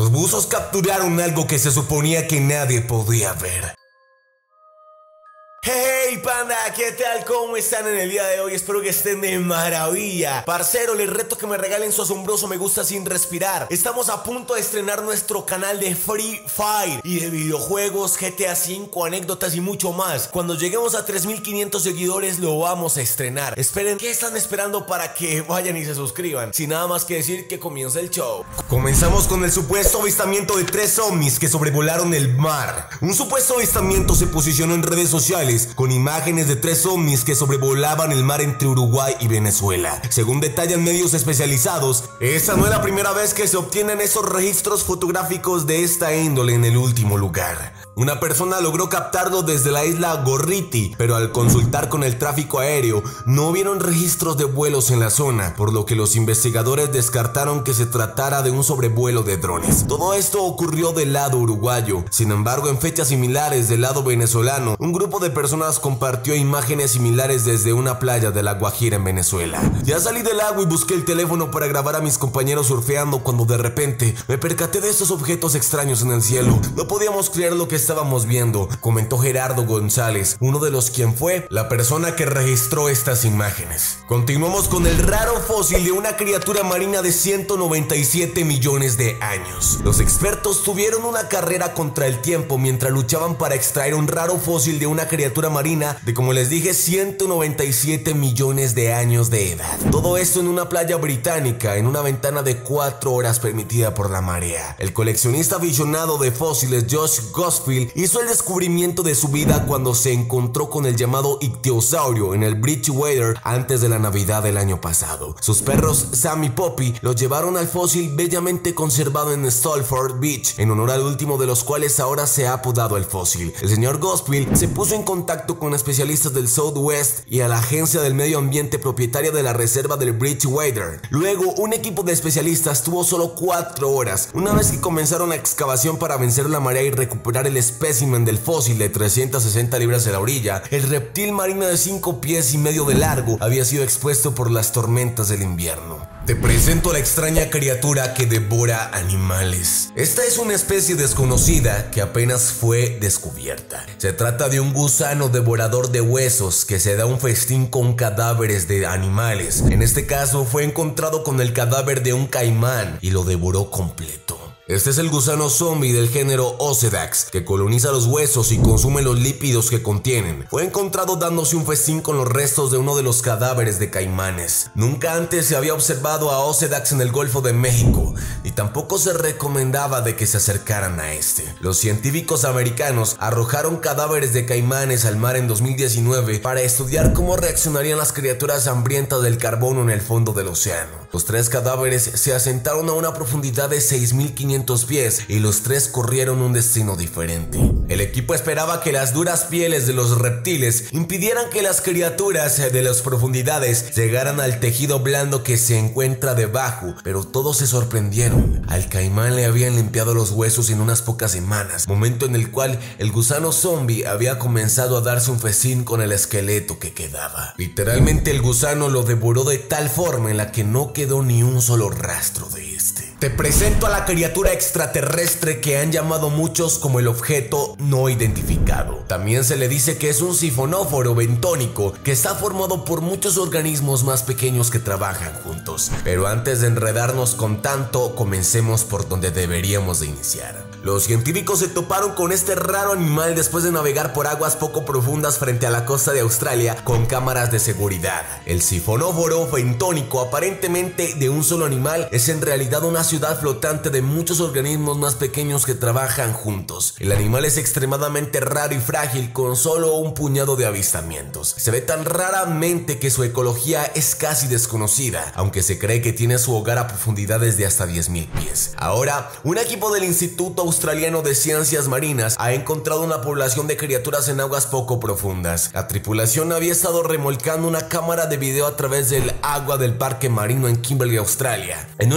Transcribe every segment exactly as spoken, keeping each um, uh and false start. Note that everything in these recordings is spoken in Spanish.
Los buzos capturaron algo que se suponía que nadie podía ver. Hey panda, ¿qué tal? ¿Cómo están en el día de hoy? Espero que estén de maravilla. Parcero, les reto que me regalen su asombroso me gusta sin respirar. Estamos a punto de estrenar nuestro canal de Free Fire y de videojuegos, G T A cinco, anécdotas y mucho más. Cuando lleguemos a tres mil quinientos seguidores lo vamos a estrenar. Esperen, ¿qué están esperando para que vayan y se suscriban? Sin nada más que decir, que comience el show. Comenzamos con el supuesto avistamiento de tres ovnis que sobrevolaron el mar. Un supuesto avistamiento se posicionó en redes sociales con imágenes de tres ovnis que sobrevolaban el mar entre Uruguay y Venezuela. Según detallan medios especializados, esta no es la primera vez que se obtienen esos registros fotográficos de esta índole en el último lugar. Una persona logró captarlo desde la isla Gorriti, pero al consultar con el tráfico aéreo no vieron registros de vuelos en la zona, por lo que los investigadores descartaron que se tratara de un sobrevuelo de drones. Todo esto ocurrió del lado uruguayo. Sin embargo, en fechas similares del lado venezolano, un grupo de personas compartió imágenes similares desde una playa de La Guajira en Venezuela. Ya salí del agua y busqué el teléfono para grabar a mis compañeros surfeando cuando de repente me percaté de estos objetos extraños en el cielo. No podíamos creer lo que estábamos viendo, comentó Gerardo González, uno de los quien fue la persona que registró estas imágenes. Continuamos con el raro fósil de una criatura marina de ciento noventa y siete millones de años. Los expertos tuvieron una carrera contra el tiempo mientras luchaban para extraer un raro fósil de una criatura marina de, como les dije, ciento noventa y siete millones de años de edad. Todo esto en una playa británica, en una ventana de cuatro horas permitida por la marea. El coleccionista aficionado de fósiles Josh Gosfield hizo el descubrimiento de su vida cuando se encontró con el llamado ictiosaurio en el Bridgewater antes de la Navidad del año pasado. Sus perros Sam y Poppy lo llevaron al fósil bellamente conservado en Stolford Beach, en honor al último de los cuales ahora se ha apodado el fósil. El señor Gosfield se puso en contacto con especialistas del Southwest y a la agencia del medio ambiente propietaria de la reserva del Bridgewater. Luego, un equipo de especialistas tuvo solo cuatro horas, una vez que comenzaron la excavación para vencer la marea y recuperar el espécimen del fósil de trescientas sesenta libras de la orilla. El reptil marino de cinco pies y medio de largo había sido expuesto por las tormentas del invierno. Te presento la extraña criatura que devora animales. Esta es una especie desconocida que apenas fue descubierta. Se trata de un gusano devorador de huesos que se da un festín con cadáveres de animales. En este caso fue encontrado con el cadáver de un caimán y lo devoró completo. Este es el gusano zombie del género Osedax, que coloniza los huesos y consume los lípidos que contienen. Fue encontrado dándose un festín con los restos de uno de los cadáveres de caimanes. Nunca antes se había observado a Osedax en el Golfo de México, y tampoco se recomendaba de que se acercaran a este. Los científicos americanos arrojaron cadáveres de caimanes al mar en dos mil diecinueve para estudiar cómo reaccionarían las criaturas hambrientas del carbono en el fondo del océano. Los tres cadáveres se asentaron a una profundidad de seis mil quinientos pies y los tres corrieron un destino diferente. El equipo esperaba que las duras pieles de los reptiles impidieran que las criaturas de las profundidades llegaran al tejido blando que se encuentra debajo, pero todos se sorprendieron. Al caimán le habían limpiado los huesos en unas pocas semanas, momento en el cual el gusano zombie había comenzado a darse un festín con el esqueleto que quedaba. Literalmente el gusano lo devoró de tal forma en la que no quedó ni un solo rastro de este. Te presento a la criatura extraterrestre que han llamado muchos como el objeto no identificado. También se le dice que es un sifonóforo bentónico que está formado por muchos organismos más pequeños que trabajan juntos. Pero antes de enredarnos con tanto, comencemos por donde deberíamos de iniciar. Los científicos se toparon con este raro animal después de navegar por aguas poco profundas frente a la costa de Australia con cámaras de seguridad. El sifonóforo bentónico, aparentemente de un solo animal, es en realidad una ciudad flotante de muchos organismos más pequeños que trabajan juntos. El animal es extremadamente raro y frágil, con solo un puñado de avistamientos. Se ve tan raramente que su ecología es casi desconocida, aunque se cree que tiene su hogar a profundidades de hasta diez mil pies. Ahora, un equipo del Instituto Australiano de Ciencias Marinas ha encontrado una población de criaturas en aguas poco profundas. La tripulación había estado remolcando una cámara de video a través del agua del parque marino en Kimberley, Australia. En una inspección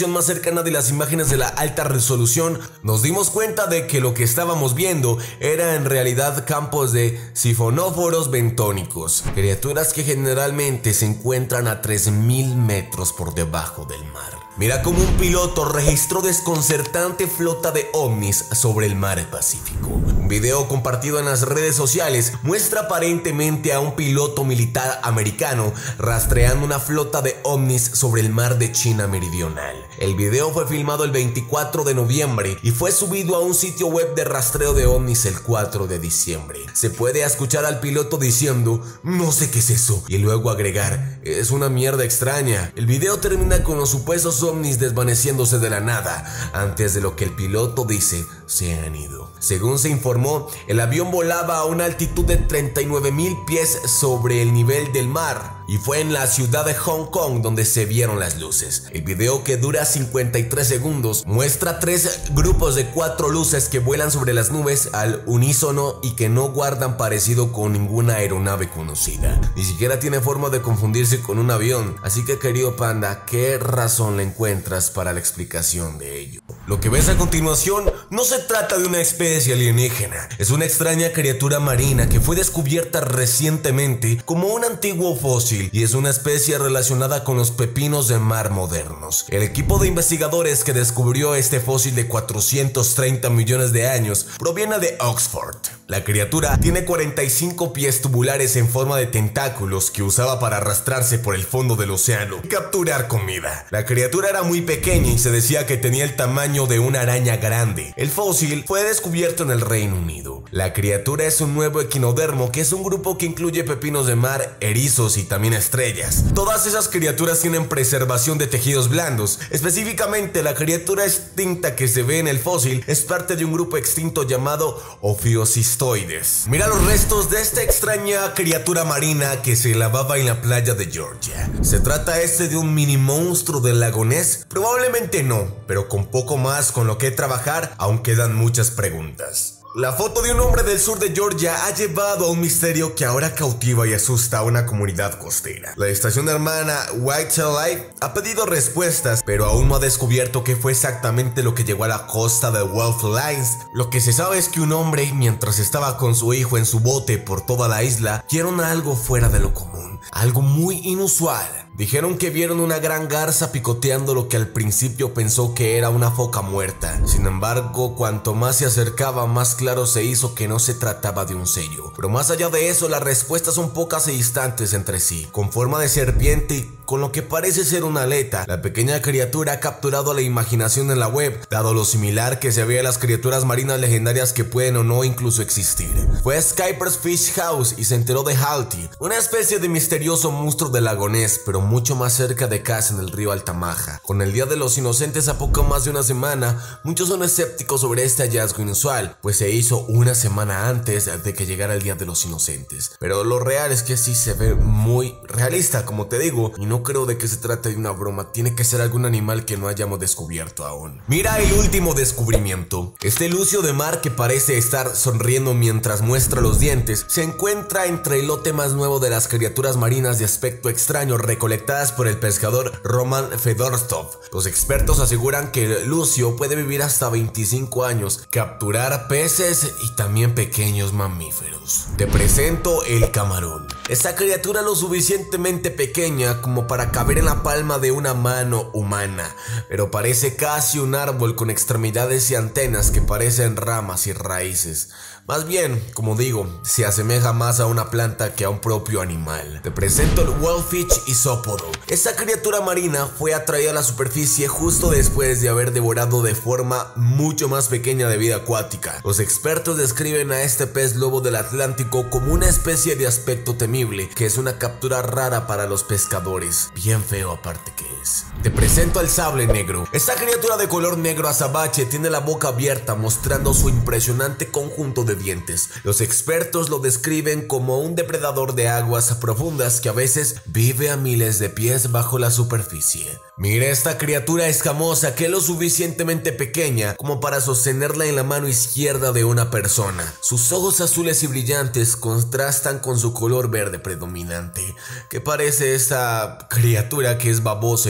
resolución más cercana de las imágenes de la alta resolución, nos dimos cuenta de que lo que estábamos viendo era en realidad campos de sifonóforos bentónicos, criaturas que generalmente se encuentran a tres mil metros por debajo del mar. Mira cómo un piloto registró desconcertante flota de ovnis sobre el mar Pacífico. Un video compartido en las redes sociales muestra aparentemente a un piloto militar americano rastreando una flota de ovnis sobre el mar de China Meridional. El video fue filmado el veinticuatro de noviembre y fue subido a un sitio web de rastreo de ovnis el cuatro de diciembre. Se puede escuchar al piloto diciendo, no sé qué es eso, y luego agregar, es una mierda extraña. El video termina con los supuestos ovnis desvaneciéndose de la nada, antes de lo que el piloto dice, se han ido. Según se informó, el avión volaba a una altitud de treinta y nueve mil pies sobre el nivel del mar y fue en la ciudad de Hong Kong donde se vieron las luces. El video, que dura cincuenta y tres segundos, muestra tres grupos de cuatro luces que vuelan sobre las nubes al unísono y que no guardan parecido con ninguna aeronave conocida. Ni siquiera tiene forma de confundirse con un avión, así que querido panda, ¿qué razón le encuentras para la explicación de ello? Lo que ves a continuación no se trata de una especie alienígena, es una extraña criatura marina que fue descubierta recientemente como un antiguo fósil y es una especie relacionada con los pepinos de mar modernos. El equipo de investigadores que descubrió este fósil de cuatrocientos treinta millones de años proviene de Oxford. La criatura tiene cuarenta y cinco pies tubulares en forma de tentáculos que usaba para arrastrarse por el fondo del océano y capturar comida. La criatura era muy pequeña y se decía que tenía el tamaño de una araña grande. El fósil fue descubierto en el Reino Unido. La criatura es un nuevo equinodermo, que es un grupo que incluye pepinos de mar, erizos y también estrellas. Todas esas criaturas tienen preservación de tejidos blandos. Específicamente, la criatura extinta que se ve en el fósil es parte de un grupo extinto llamado Ophiocys. Mira los restos de esta extraña criatura marina que se lavaba en la playa de Georgia. ¿Se trata este de un mini monstruo del lago Ness? Probablemente no, pero con poco más con lo que trabajar, aún quedan muchas preguntas. La foto de un hombre del sur de Georgia ha llevado a un misterio que ahora cautiva y asusta a una comunidad costera. La estación hermana Whitetail Live ha pedido respuestas, pero aún no ha descubierto qué fue exactamente lo que llegó a la costa de Wolf Lines. Lo que se sabe es que un hombre, mientras estaba con su hijo en su bote por toda la isla, vieron algo fuera de lo común, algo muy inusual. Dijeron que vieron una gran garza picoteando lo que al principio pensó que era una foca muerta. Sin embargo, cuanto más se acercaba, más claro se hizo que no se trataba de un sello. Pero más allá de eso, las respuestas son pocas y distantes entre sí. Con forma de serpiente y con lo que parece ser una aleta, la pequeña criatura ha capturado la imaginación en la web, dado lo similar que se ve a las criaturas marinas legendarias que pueden o no incluso existir. Fue a Skyper's Fish House y se enteró de Halti, una especie de misterioso monstruo del lago Ness, pero mucho más cerca de casa en el río Altamaha. Con el Día de los Inocentes a poco más de una semana, muchos son escépticos sobre este hallazgo inusual, pues se hizo una semana antes de que llegara el Día de los Inocentes. Pero lo real es que sí se ve muy realista, como te digo, y no creo de que se trate de una broma, tiene que ser algún animal que no hayamos descubierto aún. Mira el último descubrimiento. Este lucio de mar que parece estar sonriendo mientras muestra los dientes, se encuentra entre el lote más nuevo de las criaturas marinas de aspecto extraño recolectadas por el pescador Roman Fedorstov. Los expertos aseguran que el lucio puede vivir hasta veinticinco años, capturar peces y también pequeños mamíferos. Te presento el camarón. Esta criatura lo suficientemente pequeña como para caber en la palma de una mano humana, pero parece casi un árbol con extremidades y antenas que parecen ramas y raíces. Más bien, como digo, se asemeja más a una planta que a un propio animal. Te presento el Whalefish isópodo. Esta criatura marina fue atraída a la superficie justo después de haber devorado de forma mucho más pequeña de vida acuática. Los expertos describen a este pez lobo del Atlántico como una especie de aspecto temible, que es una captura rara para los pescadores. Bien feo aparte que es. Te presento al sable negro. Esta criatura de color negro azabache tiene la boca abierta, mostrando su impresionante conjunto de dientes. Los expertos lo describen como un depredador de aguas profundas que a veces vive a miles de pies bajo la superficie. Mira esta criatura escamosa que es lo suficientemente pequeña como para sostenerla en la mano izquierda de una persona. Sus ojos azules y brillantes contrastan con su color verde predominante, que parece esta criatura que es babosa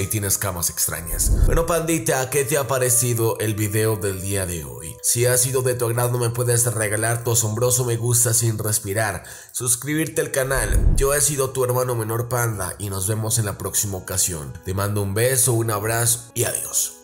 ahí tienes camas extrañas. Bueno, pandita, ¿qué te ha parecido el video del día de hoy? Si ha sido de tu agrado, me puedes regalar tu asombroso me gusta sin respirar, suscribirte al canal. Yo he sido tu hermano menor Panda y nos vemos en la próxima ocasión. Te mando un beso, un abrazo y adiós.